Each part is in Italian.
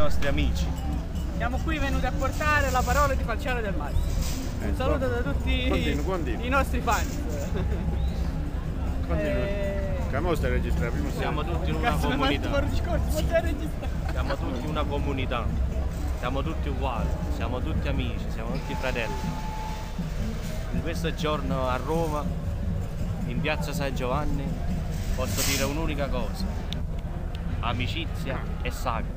nostri amici. Siamo qui venuti a portare la parola di Falciano del Massimo. Un saluto da tutti i nostri fans. Siamo tutti in una comunità. Siamo tutti una comunità. Siamo tutti uguali, siamo tutti amici, siamo tutti fratelli. In questo giorno a Roma, in piazza San Giovanni, posso dire un'unica cosa: amicizia e sagra.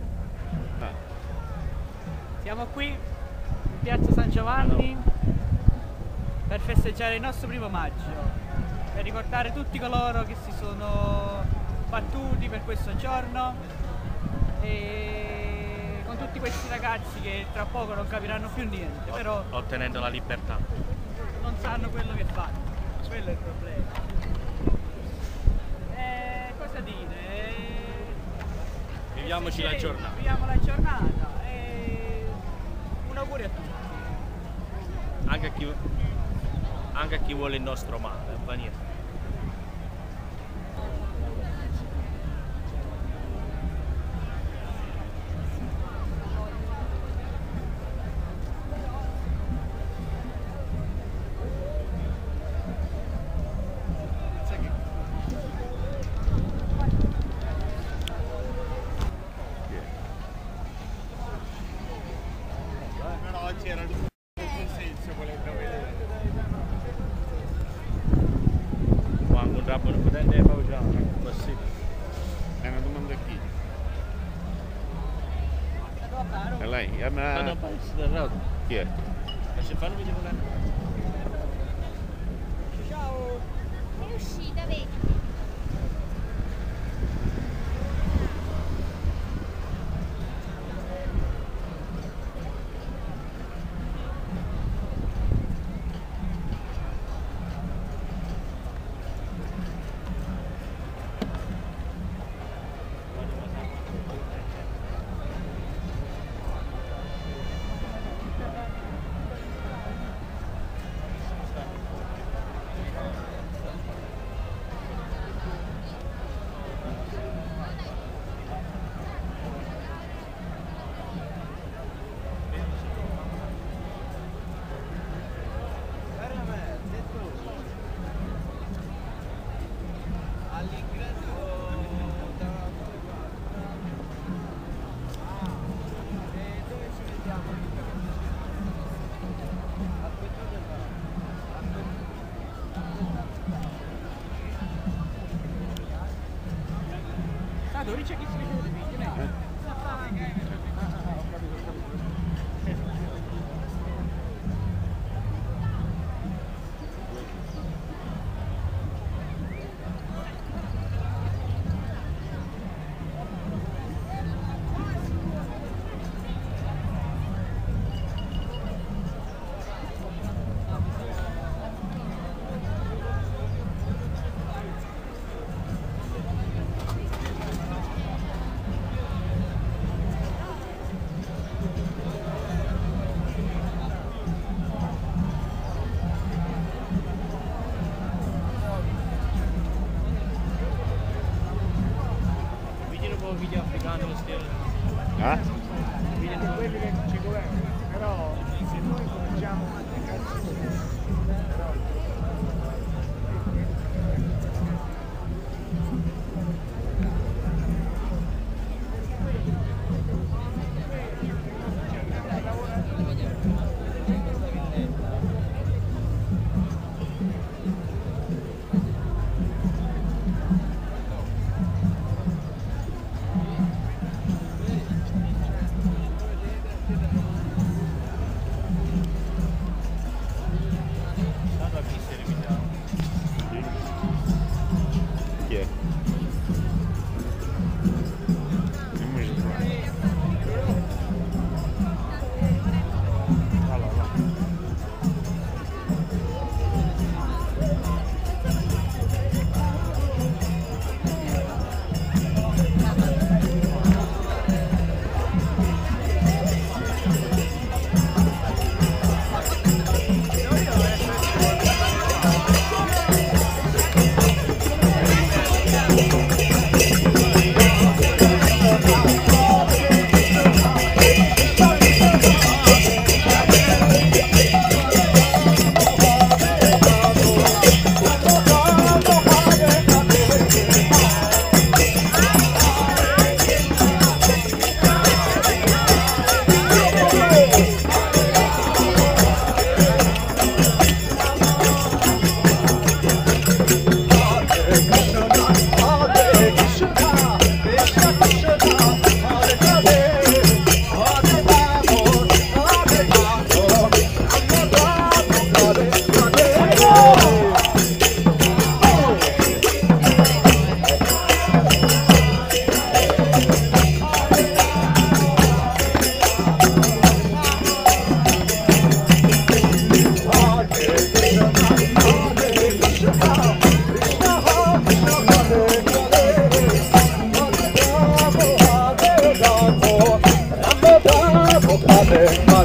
Siamo qui in piazza San Giovanni per festeggiare il nostro 1° maggio, per ricordare tutti coloro che si sono battuti per questo giorno e con tutti questi ragazzi che tra poco non capiranno più niente, però ottenendo la libertà. Non sanno quello che fanno, quello è il problema. Cosa dire? Viviamoci la giornata. Viviamo la giornata e un augurio a tutti. Anche a chi vuole il nostro male, va niente. Oggi era il consenso, volete vedere. Quando un rabo non potente facciamo, così. È una domanda a chi? A lei? No, chi è? Ma ci fanno video con lei? Ciao! È uscita, vedi? Dove c'è chi si vede il video? Video africano lo stile. Quelli che ci governano, però se noi cominciamo a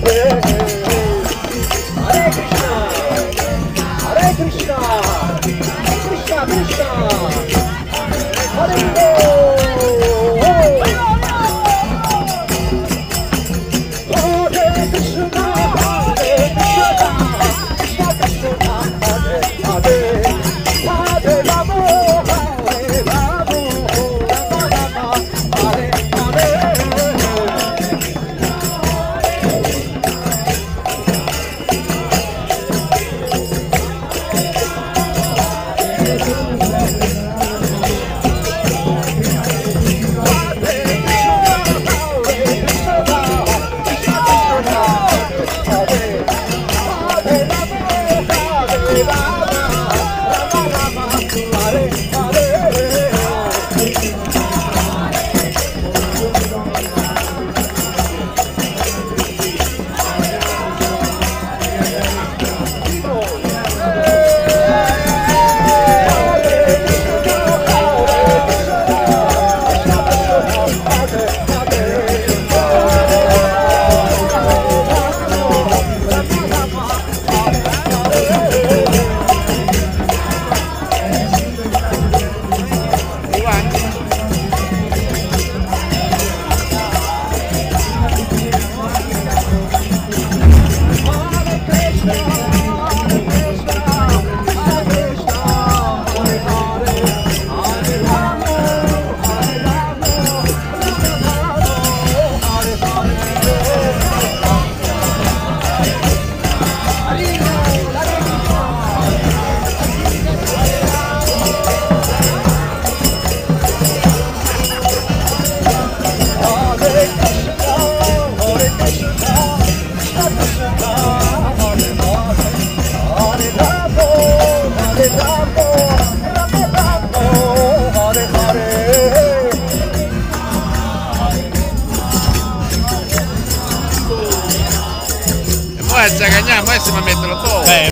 Poi a Zagagnà, poi si mi mettono dopo.